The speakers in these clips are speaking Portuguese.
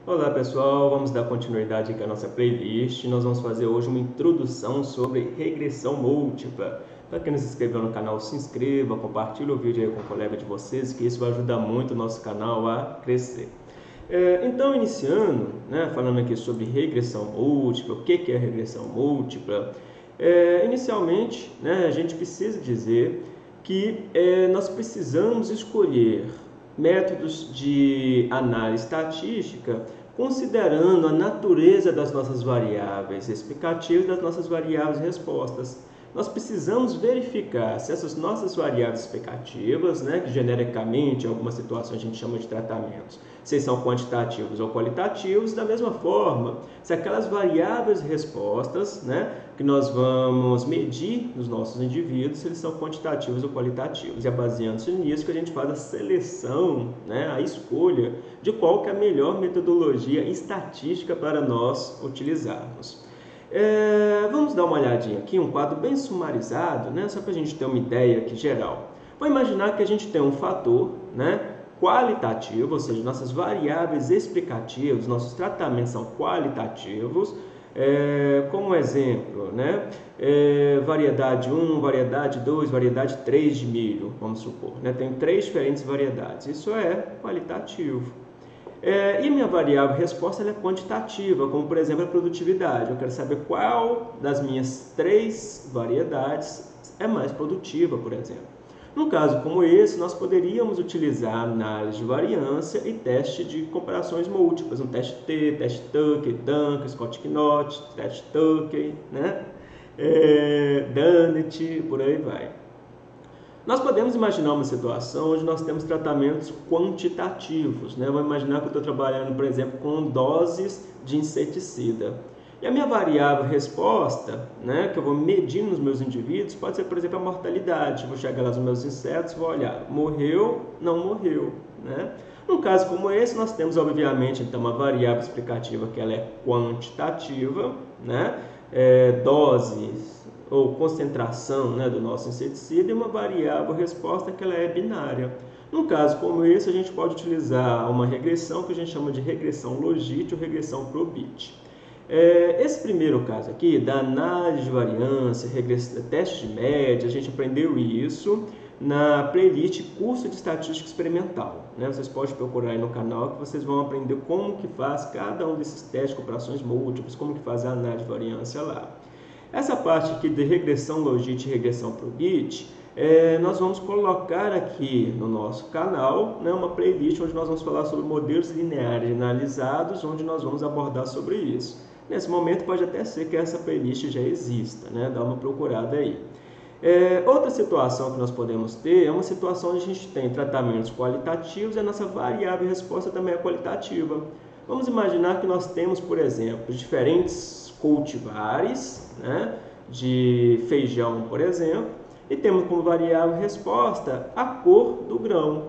Olá pessoal, vamos dar continuidade aqui à nossa playlist. Nós vamos fazer hoje uma introdução sobre regressão múltipla. Para quem não se inscreveu no canal, se inscreva, compartilhe o vídeo aí com o colega de vocês, que isso vai ajudar muito o nosso canal a crescer. Então, iniciando, falando aqui sobre regressão múltipla, o que é regressão múltipla? Inicialmente, a gente precisa dizer que nós precisamos escolher métodos de análise estatística considerando a natureza das nossas variáveis explicativas e das nossas variáveis respostas. Nós precisamos verificar se essas nossas variáveis explicativas, que genericamente em algumas situações a gente chama de tratamentos, se são quantitativos ou qualitativos, da mesma forma, se aquelas variáveis respostas, que nós vamos medir nos nossos indivíduos, se eles são quantitativos ou qualitativos. E é baseando-se nisso que a gente faz a seleção, a escolha de qual que é a melhor metodologia estatística para nós utilizarmos. Vamos dar uma olhadinha aqui, um quadro bem sumarizado, só para a gente ter uma ideia aqui geral. Vou imaginar que a gente tem um fator, qualitativo, ou seja, nossas variáveis explicativas, nossos tratamentos são qualitativos, como exemplo, variedade 1, variedade 2, variedade 3 de milho, vamos supor, tem 3 diferentes variedades, isso é qualitativo. E minha variável resposta ela é quantitativa, como por exemplo a produtividade. Eu quero saber qual das minhas 3 variedades é mais produtiva, por exemplo. Num caso como esse, nós poderíamos utilizar análise de variância e teste de comparações múltiplas, um teste T, teste Tucker, Duncan, Scott-Knott, teste Tucker, Dunnett, por aí vai. Nós podemos imaginar uma situação onde nós temos tratamentos quantitativos. Vamos imaginar que eu estou trabalhando, por exemplo, com doses de inseticida. E a minha variável resposta, que eu vou medir nos meus indivíduos, pode ser, por exemplo, a mortalidade. Vou chegar lá nos meus insetos, vou olhar, morreu, não morreu. Num caso como esse, nós temos, obviamente, então, uma variável explicativa que ela é quantitativa, doses ou concentração do nosso inseticida e uma variável resposta que ela é binária. Num caso como esse, a gente pode utilizar uma regressão que a gente chama de regressão Logit ou regressão Probit. Esse primeiro caso aqui, da análise de variância, teste de média, a gente aprendeu isso na playlist Curso de Estatística Experimental. Vocês podem procurar aí no canal que vocês vão aprender como que faz cada um desses testes de comparações múltiplas, como que faz a análise de variância lá. Essa parte aqui de regressão Logit e regressão Probit, nós vamos colocar aqui no nosso canal uma playlist onde nós vamos falar sobre modelos lineares analisados, onde nós vamos abordar sobre isso. Nesse momento pode até ser que essa playlist já exista, dá uma procurada aí. Outra situação que nós podemos ter é uma situação onde a gente tem tratamentos qualitativos e a nossa variável resposta também é qualitativa. Vamos imaginar que nós temos, por exemplo, diferentes cultivares, de feijão, por exemplo, e temos como variável resposta a cor do grão,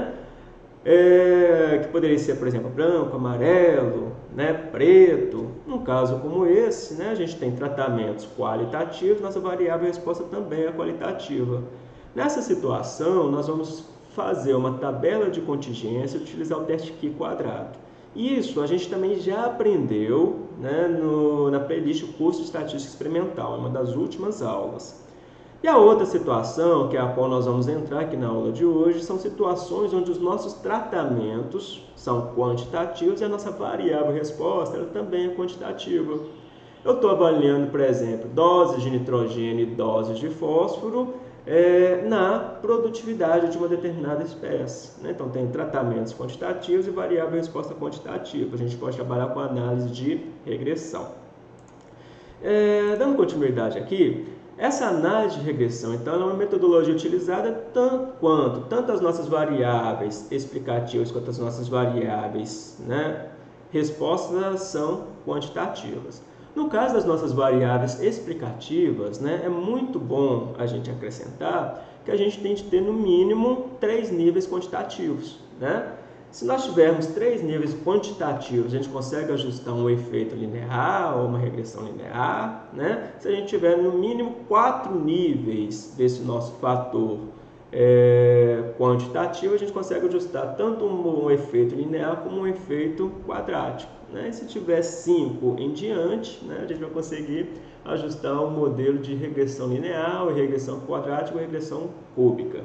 que poderia ser, por exemplo, branco, amarelo, preto. Num caso como esse, a gente tem tratamentos qualitativos, nossa variável resposta também é qualitativa. Nessa situação, nós vamos fazer uma tabela de contingência e utilizar o teste Q quadrado. Isso a gente também já aprendeu na playlist Curso de Estatística Experimental, é uma das últimas aulas. E a outra situação, que é a qual nós vamos entrar aqui na aula de hoje, são situações onde os nossos tratamentos são quantitativos e a nossa variável resposta ela também é quantitativa. Eu estou avaliando, por exemplo, doses de nitrogênio e doses de fósforo na produtividade de uma determinada espécie. Então, tem tratamentos quantitativos e variável resposta quantitativa. A gente pode trabalhar com análise de regressão. Dando continuidade aqui, essa análise de regressão, então, é uma metodologia utilizada tanto as nossas variáveis explicativas quanto as nossas variáveis respostas são quantitativas. No caso das nossas variáveis explicativas, é muito bom a gente acrescentar que a gente tem de ter no mínimo 3 níveis quantitativos. Se nós tivermos 3 níveis quantitativos, a gente consegue ajustar um efeito linear ou uma regressão linear. Se a gente tiver no mínimo 4 níveis desse nosso fator quantitativo, a gente consegue ajustar tanto um efeito linear como um efeito quadrático, né? E se tiver 5 em diante, né, a gente vai conseguir ajustar um modelo de regressão linear, ou regressão quadrática, ou regressão cúbica.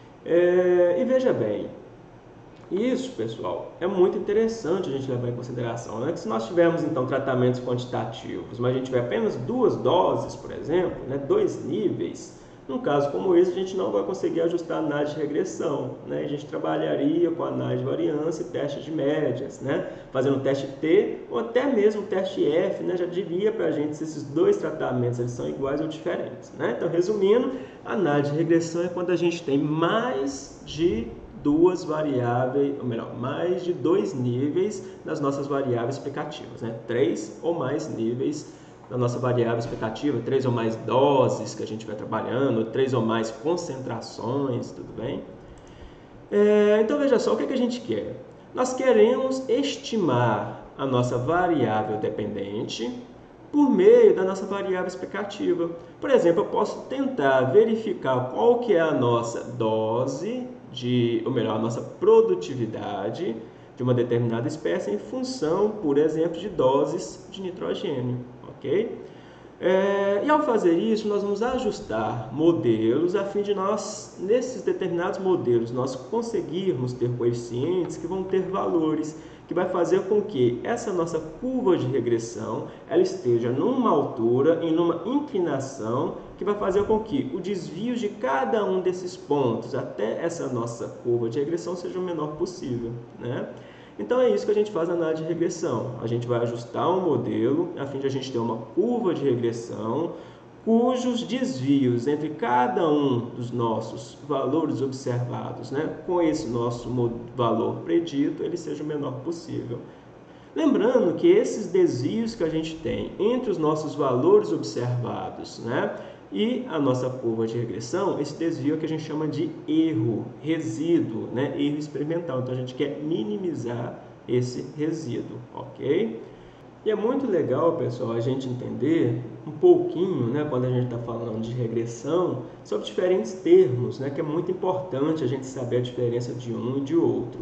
E veja bem, isso, pessoal, é muito interessante a gente levar em consideração, né? Que se nós tivermos, então, tratamentos quantitativos, mas a gente tiver apenas 2 doses, por exemplo, né, 2 níveis, num caso como esse, a gente não vai conseguir ajustar a análise de regressão, né? A gente trabalharia com análise de variância e teste de médias, né? Fazendo teste T ou até mesmo teste F, né? Já diria para a gente se esses 2 tratamentos eles são iguais ou diferentes, né? Então, resumindo, a análise de regressão é quando a gente tem mais de 2 variáveis, ou melhor, mais de 2 níveis das nossas variáveis explicativas, né? 3 ou mais níveis da nossa variável explicativa, 3 ou mais doses que a gente vai trabalhando, 3 ou mais concentrações, tudo bem? Então veja só, o que a gente quer? Nós queremos estimar a nossa variável dependente por meio da nossa variável explicativa. Por exemplo, eu posso tentar verificar qual que é a nossa dose, ou melhor, a nossa produtividade de uma determinada espécie em função, por exemplo, de doses de nitrogênio, ok? E ao fazer isso, nós vamos ajustar modelos a fim de nós, nesses determinados modelos, nós conseguirmos ter coeficientes que vão ter valores, que vai fazer com que essa nossa curva de regressão ela esteja numa altura, em uma inclinação, que vai fazer com que o desvio de cada um desses pontos até essa nossa curva de regressão seja o menor possível, né? Então é isso que a gente faz na análise de regressão. A gente vai ajustar um modelo a fim de a gente ter uma curva de regressão cujos desvios entre cada um dos nossos valores observados, né, com esse nosso valor predito, ele seja o menor possível. Lembrando que esses desvios que a gente tem entre os nossos valores observados, né, e a nossa curva de regressão, esse desvio é o que a gente chama de erro, resíduo, né, erro experimental. Então a gente quer minimizar esse resíduo, ok? E é muito legal, pessoal, a gente entender um pouquinho, né, quando a gente está falando de regressão, sobre diferentes termos, né, que é muito importante a gente saber a diferença de um e de outro.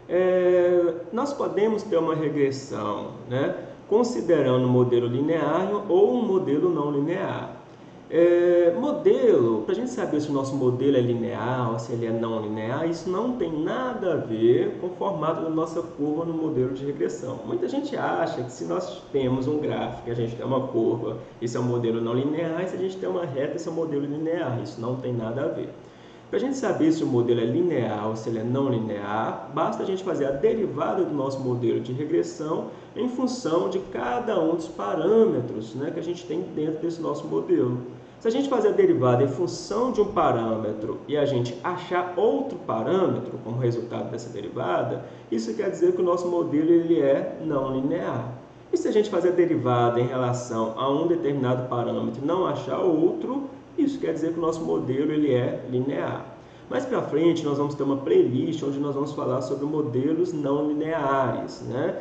Nós podemos ter uma regressão, né, considerando um modelo linear ou um modelo não linear. Modelo, para a gente saber se o nosso modelo é linear ou se ele é não linear, isso não tem nada a ver com o formato da nossa curva no modelo de regressão. Muita gente acha que se nós temos um gráfico e a gente tem uma curva, isso é um modelo não linear, e se a gente tem uma reta, isso é um modelo linear. Isso não tem nada a ver. Para a gente saber se o modelo é linear ou se ele é não linear, basta a gente fazer a derivada do nosso modelo de regressão em função de cada um dos parâmetros, né, que a gente tem dentro desse nosso modelo. Se a gente fazer a derivada em função de um parâmetro e a gente achar outro parâmetro como resultado dessa derivada, isso quer dizer que o nosso modelo ele é não linear. E se a gente fazer a derivada em relação a um determinado parâmetro e não achar outro, isso quer dizer que o nosso modelo ele é linear. Mais para frente, nós vamos ter uma playlist onde nós vamos falar sobre modelos não lineares, né?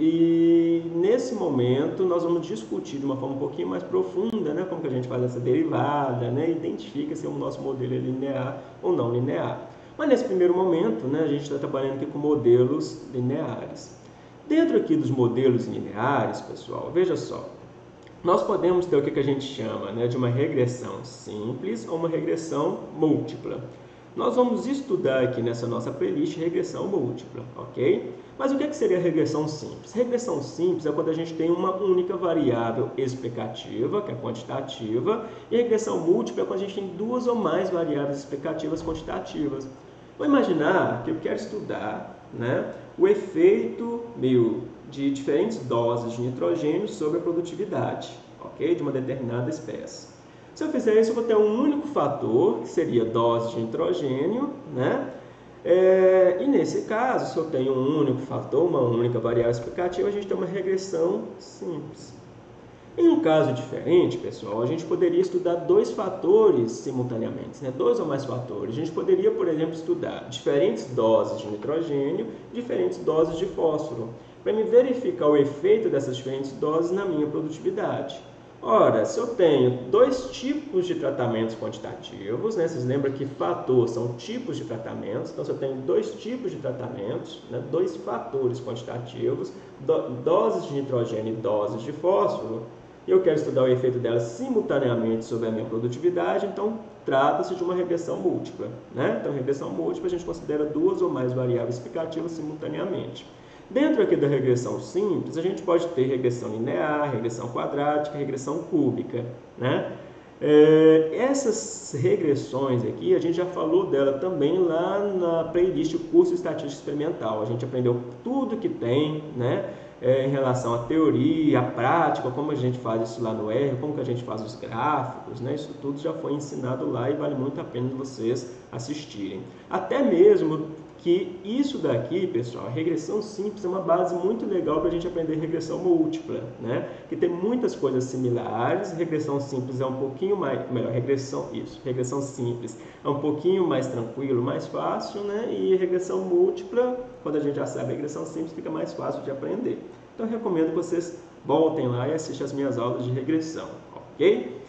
E nesse momento, nós vamos discutir de uma forma um pouquinho mais profunda, né? Como que a gente faz essa derivada, né? Identifica se o nosso modelo é linear ou não linear. Mas nesse primeiro momento, né, a gente está trabalhando aqui com modelos lineares. Dentro aqui dos modelos lineares, pessoal, veja só. Nós podemos ter o que a gente chama, né, de uma regressão simples ou uma regressão múltipla. Nós vamos estudar aqui nessa nossa playlist regressão múltipla, ok? Mas o que seria regressão simples? Regressão simples é quando a gente tem uma única variável explicativa, que é quantitativa, e regressão múltipla é quando a gente tem 2 ou mais variáveis explicativas quantitativas. Vou imaginar que eu quero estudar, né, o efeito de diferentes doses de nitrogênio sobre a produtividade, ok? De uma determinada espécie. Se eu fizer isso, eu vou ter um único fator, que seria dose de nitrogênio, né? E nesse caso, se eu tenho um único fator, uma única variável explicativa, a gente tem uma regressão simples. Em um caso diferente, pessoal, a gente poderia estudar 2 fatores simultaneamente, né? 2 ou mais fatores. A gente poderia, por exemplo, estudar diferentes doses de nitrogênio, diferentes doses de fósforo, para me verificar o efeito dessas diferentes doses na minha produtividade. Ora, se eu tenho dois tipos de tratamentos quantitativos, né? Vocês lembram que fator são tipos de tratamentos, então se eu tenho dois tipos de tratamentos, né? Dois fatores quantitativos, doses de nitrogênio e doses de fósforo, e eu quero estudar o efeito delas simultaneamente sobre a minha produtividade, então trata-se de uma regressão múltipla, né? Então, regressão múltipla a gente considera duas ou mais variáveis explicativas simultaneamente. Dentro aqui da regressão simples, a gente pode ter regressão linear, regressão quadrática, regressão cúbica, né? Essas regressões aqui, a gente já falou dela também lá na playlist Curso Estatística Experimental. A gente aprendeu tudo que tem, né? Em relação à teoria, à prática, como a gente faz isso lá no R, como que a gente faz os gráficos, né? Isso tudo já foi ensinado lá e vale muito a pena vocês assistirem. Até mesmo que isso daqui, pessoal, a regressão simples é uma base muito legal para a gente aprender regressão múltipla, né? Que tem muitas coisas similares. Regressão simples é um pouquinho mais, regressão simples é um pouquinho mais tranquilo, mais fácil, né? E regressão múltipla, quando a gente já sabe a regressão simples, fica mais fácil de aprender. Então, eu recomendo que vocês voltem lá e assistam as minhas aulas de regressão, ok?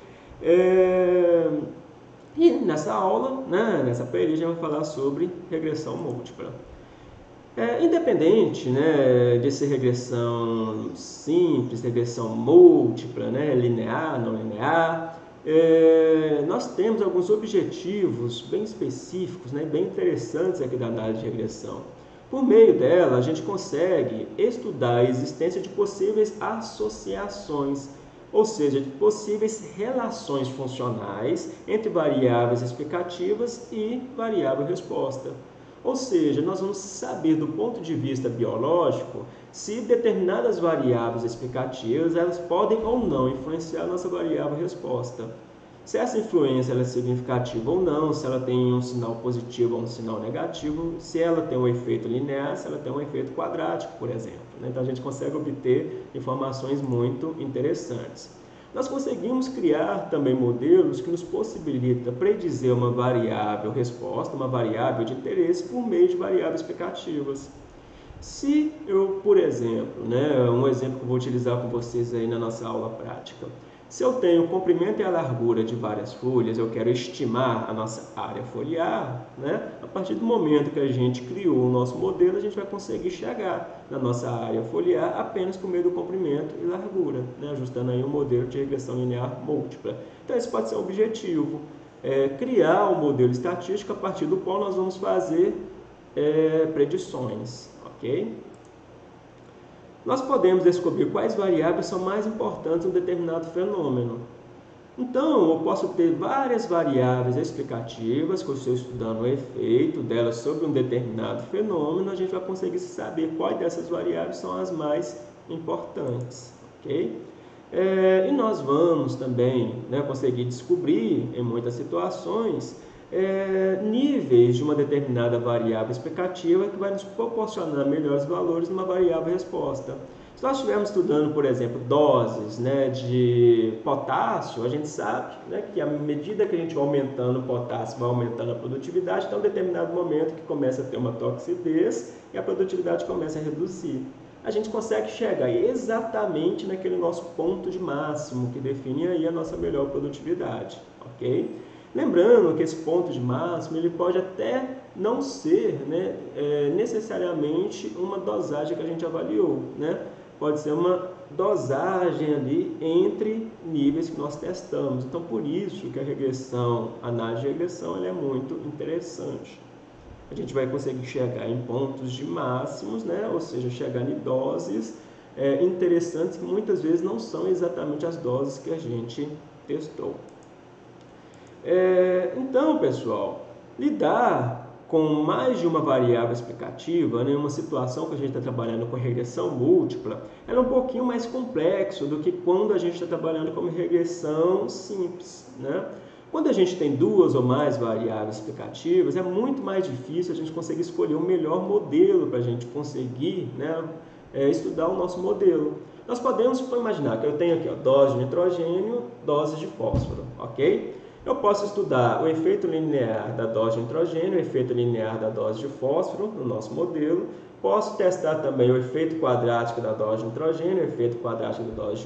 E nessa aula, né, nessa playlist, a gente vai falar sobre regressão múltipla. Independente, né, de ser regressão simples, regressão múltipla, né, linear, não linear, nós temos alguns objetivos bem específicos, né, bem interessantes aqui da análise de regressão. Por meio dela, a gente consegue estudar a existência de possíveis associações, ou seja, de possíveis relações funcionais entre variáveis explicativas e variável resposta. Ou seja, nós vamos saber do ponto de vista biológico se determinadas variáveis explicativas elas podem ou não influenciar a nossa variável resposta. Se essa influência ela é significativa ou não, se ela tem um sinal positivo ou um sinal negativo, se ela tem um efeito linear, se ela tem um efeito quadrático, por exemplo. Então, a gente consegue obter informações muito interessantes. Nós conseguimos criar também modelos que nos possibilitam predizer uma variável resposta, uma variável de interesse, por meio de variáveis explicativas. Se eu, por exemplo, um exemplo que eu vou utilizar com vocês aí na nossa aula prática, se eu tenho o comprimento e a largura de várias folhas, eu quero estimar a nossa área foliar, a partir do momento que a gente criou o nosso modelo, a gente vai conseguir chegar na nossa área foliar apenas por meio do comprimento e largura, ajustando aí um modelo de regressão linear múltipla. Então, esse pode ser um objetivo, criar um modelo estatístico a partir do qual nós vamos fazer predições, ok? Nós podemos descobrir quais variáveis são mais importantes em um determinado fenômeno. Então, eu posso ter várias variáveis explicativas, que eu estou estudando o efeito delas sobre um determinado fenômeno, a gente vai conseguir saber quais dessas variáveis são as mais importantes, ok? E nós vamos também conseguir descobrir, em muitas situações, níveis de uma determinada variável explicativa que vai nos proporcionar melhores valores numa variável resposta. Se nós estivermos estudando, por exemplo, doses de potássio, a gente sabe que à medida que a gente vai aumentando o potássio, vai aumentando a produtividade, então, em um determinado momento que começa a ter uma toxidez e a produtividade começa a reduzir. A gente consegue chegar exatamente naquele nosso ponto de máximo que define aí a nossa melhor produtividade, ok? Lembrando que esse ponto de máximo ele pode até não ser necessariamente uma dosagem que a gente avaliou, Pode ser uma dosagem ali entre níveis que nós testamos. Então, por isso que a análise de regressão ela é muito interessante. A gente vai conseguir chegar em pontos de máximos, ou seja, chegar em doses interessantes que muitas vezes não são exatamente as doses que a gente testou. Então, pessoal, lidar com mais de uma variável explicativa, uma situação que a gente está trabalhando com regressão múltipla, ela é um pouquinho mais complexo do que quando a gente está trabalhando com regressão simples, Quando a gente tem duas ou mais variáveis explicativas, é muito mais difícil a gente conseguir escolher o melhor modelo para a gente conseguir estudar o nosso modelo. Nós podemos imaginar que eu tenho aqui dose de nitrogênio, dose de fósforo, ok? Eu posso estudar o efeito linear da dose de nitrogênio, o efeito linear da dose de fósforo no nosso modelo. Posso testar também o efeito quadrático da dose de nitrogênio, o efeito quadrático da dose de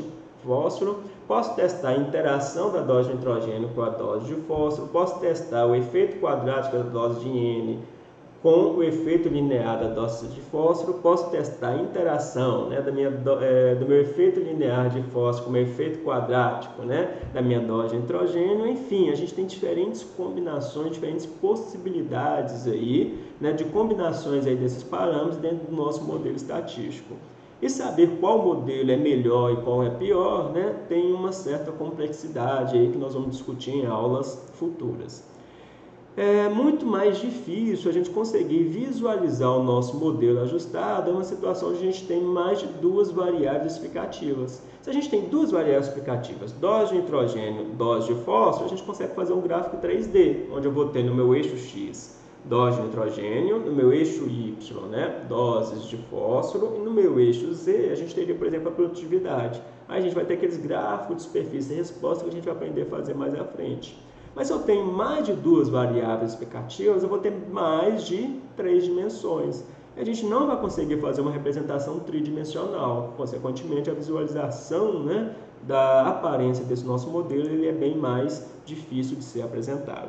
fósforo, posso testar a interação da dose de nitrogênio com a dose de fósforo, posso testar o efeito quadrático da dose de N com o efeito linear da dose de fósforo, posso testar a interação, né, do meu efeito linear de fósforo com o meu efeito quadrático, né, da minha dose de nitrogênio. Enfim, a gente tem diferentes combinações, diferentes possibilidades aí, né, de combinações aí desses parâmetros dentro do nosso modelo estatístico. E saber qual modelo é melhor e qual é pior, né, tem uma certa complexidade aí que nós vamos discutir em aulas futuras. É muito mais difícil a gente conseguir visualizar o nosso modelo ajustado em uma situação onde a gente tem mais de duas variáveis explicativas. Se a gente tem duas variáveis explicativas, dose de nitrogênio, dose de fósforo, a gente consegue fazer um gráfico 3D, onde eu vou ter no meu eixo X dose de nitrogênio, no meu eixo Y, né, doses de fósforo, e no meu eixo Z a gente teria, por exemplo, a produtividade. Aí a gente vai ter aqueles gráficos de superfície e resposta que a gente vai aprender a fazer mais à frente. Mas se eu tenho mais de duas variáveis explicativas, eu vou ter mais de 3 dimensões. A gente não vai conseguir fazer uma representação tridimensional. Consequentemente, a visualização, né, da aparência desse nosso modelo ele é bem mais difícil de ser apresentado.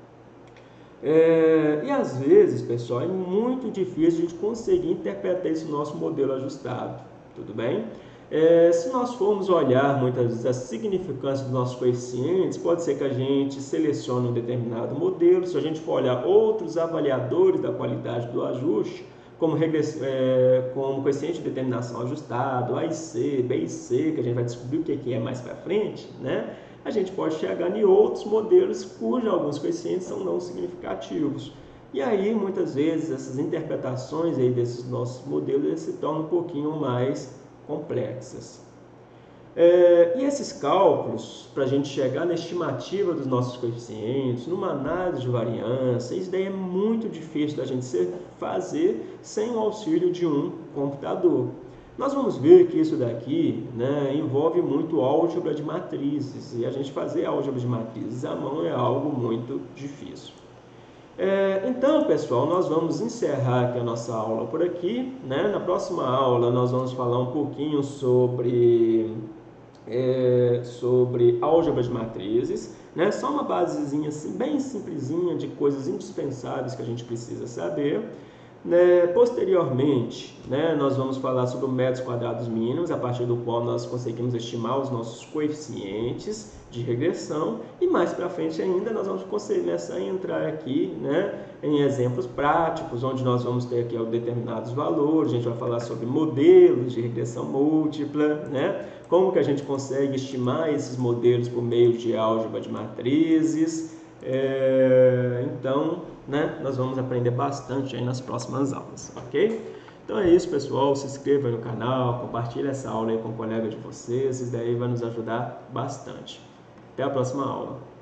E às vezes, pessoal, é muito difícil a gente conseguir interpretar esse nosso modelo ajustado. Tudo bem? Se nós formos olhar muitas vezes a significância dos nossos coeficientes, pode ser que a gente selecione um determinado modelo. Se a gente for olhar outros avaliadores da qualidade do ajuste, como coeficiente de determinação ajustado, A e C, B e C, que a gente vai descobrir o que é mais para frente, né? A gente pode chegar em outros modelos cujos alguns coeficientes são não significativos. E aí, muitas vezes, essas interpretações aí desses nossos modelos se tornam um pouquinho mais complexas. E esses cálculos, para a gente chegar na estimativa dos nossos coeficientes, numa análise de variância, isso daí é muito difícil da gente fazer sem o auxílio de um computador. Nós vamos ver que isso daqui, né, envolve muito álgebra de matrizes, e a gente fazer álgebra de matrizes à mão é algo muito difícil. Então, pessoal, nós vamos encerrar aqui a nossa aula por aqui, né? Na próxima aula nós vamos falar um pouquinho sobre álgebra de matrizes, né? Só uma basezinha assim, bem simplesinha de coisas indispensáveis que a gente precisa saber. Posteriormente, né, nós vamos falar sobre o métodos quadrados mínimos, a partir do qual nós conseguimos estimar os nossos coeficientes de regressão, e mais para frente ainda nós vamos começar a entrar aqui, né, em exemplos práticos, onde nós vamos ter aqui determinados valores. A gente vai falar sobre modelos de regressão múltipla, né, como que a gente consegue estimar esses modelos por meio de álgebra de matrizes. Então, né, nós vamos aprender bastante aí nas próximas aulas, ok? Então é isso, pessoal. Se inscreva no canal, compartilhe essa aula aí com um colega de vocês, isso daí vai nos ajudar bastante. Até a próxima aula.